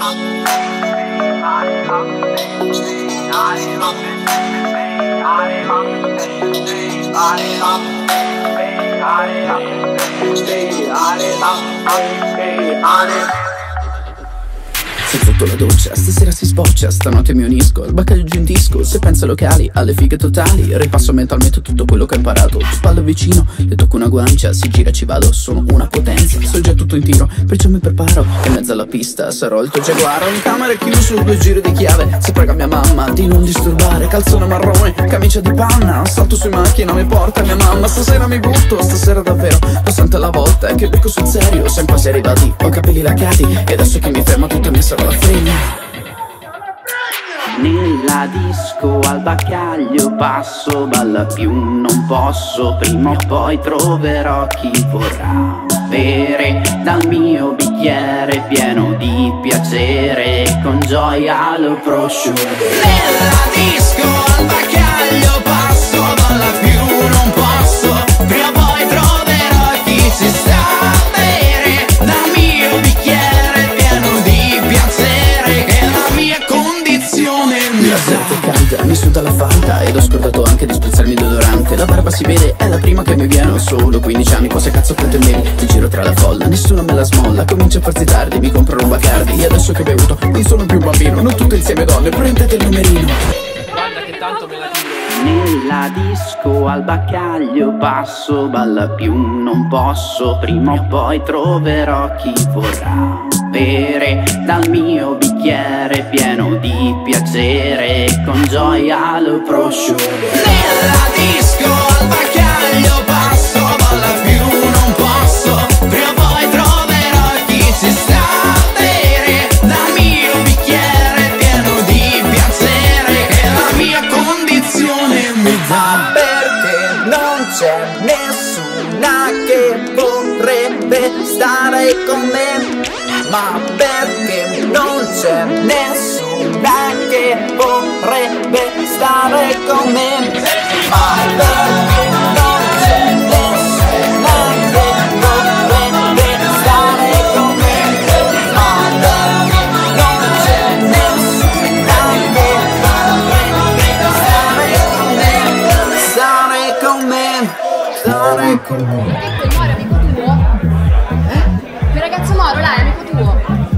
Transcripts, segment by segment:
Sei sotto la doccia, stasera si sboccia, stanotte mi unisco al baccaglio gentisco. Se penso ai locali, alle fighe totali, ripasso mentalmente tutto quello che ho imparato. Ti spallo vicino, le tocco una guancia, si gira ci vado, sono una potenza. So già tutto in tiro, perciò mi preparo, e in mezzo alla pista sarò il tuo giaguaro. In camera chiuso, 2 giri di chiave, si prega mia mamma di non disturbare. Calzone marrone, camicia di panna, salto sui macchina, mi porta mia mamma. Stasera mi butto, stasera davvero, lo sento alla volta che becco sul serio. Siamo quasi arrivati, ho i capelli laccati, e adesso che mi fermo tutta mia sarà la fregna. Nella disco al baccaglio passo, balla più non posso, prima o poi troverò chi vorrà bere dal mio bicchiere pieno di piacere, con gioia lo prosciutto. Nella disco al baccaglio passo, balla più non posso, prima o poi troverò chi ci sta bere dal mio bicchiere pieno di piacere, che è la mia condizione. La sera è calda, mi suda la falda, ed ho scordato anche di spruzzarmi il deodorante. La barba si vede, è la prima che mi viene, ho solo 15 anni, cosa cazzo pretendevi? Mi giro tra la folla, nessuno me la smolla, comincia a farsi tardi, mi compro un Bacardi, e adesso che ho bevuto non sono più un bambino, non tutte insieme donne, prendete il numerino. Guarda che tanto me la tiro. Nella disco al baccaglio passo, balla più non posso, prima o poi troverò chi vorrà bere dal mio bicchiere pieno di piacere, con gioia lo prosciutto. Nella disco al baccaglio passo, balla più non posso, prima o poi troverò chi ci sta bere dal mio bicchiere pieno di piacere, che la mia condizione mi dà. Perché non c'è nessuna che vorrebbe stare con me? Ma perché non c'è nessuna che vorrebbe stare con me? Ma perché non c'è nessuna che vorrebbe stare con me? Ma perché non c'è nessuna che vorrebbe stare con me? Stare con me, stare con me. Quel ragazzo Moro là è amico tuo.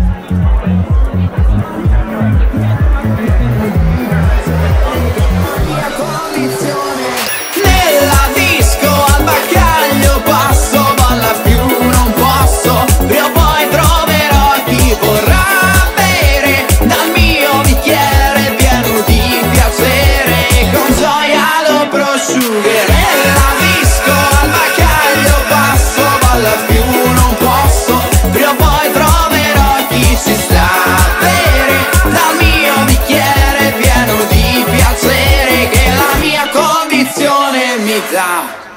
Nella disco al baccaglio passo, balla più non posso, prima o poi troverò chi vorrà bere dal mio bicchiere pieno di piacere, con gioia lo prosciugherò. Nella disco al baccaglio passo, balla più non posso, prima o poi troverò chi ci sta bere dal mio bicchiere pieno di piacere, che la mia condizione mi dà.